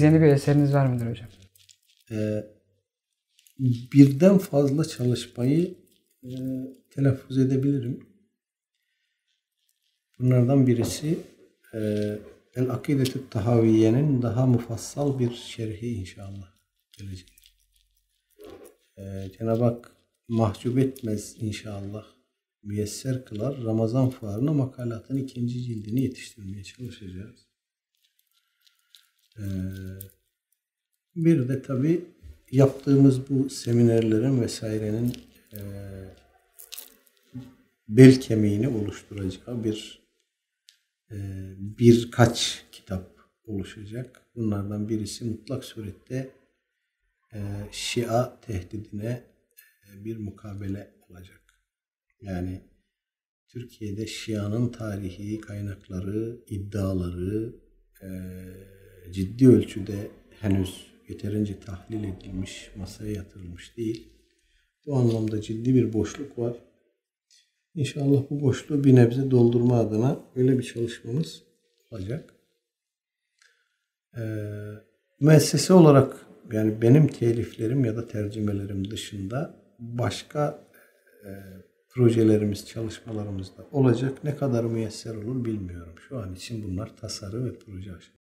Yeni bir eseriniz var mıdır hocam? Birden fazla çalışmayı telaffuz edebilirim. Bunlardan birisi El-Akidetü Tahaviye'nin daha mufassal bir şerhi inşallah gelecek. Cenab-ı Hak mahcup etmez inşallah. Müyesser kılar. Ramazan fuarına makalatın 2. cildini yetiştirmeye çalışacağız. Bir de tabii yaptığımız bu seminerlerin vesairenin bel kemiğini oluşturacağı birkaç kitap oluşacak. Bunlardan birisi mutlak surette Şia tehdidine bir mukabele olacak. Yani Türkiye'de Şia'nın tarihi kaynakları, iddiaları ciddi ölçüde henüz yeterince tahlil edilmiş, masaya yatırılmış değil. Bu anlamda ciddi bir boşluk var. İnşallah bu boşluğu bir nebze doldurma adına öyle bir çalışmamız olacak. Müessese olarak yani benim teliflerim ya da tercümelerim dışında başka projelerimiz, çalışmalarımız da olacak. Ne kadar müyesser olur bilmiyorum. Şu an için bunlar tasarı ve proje aşaması.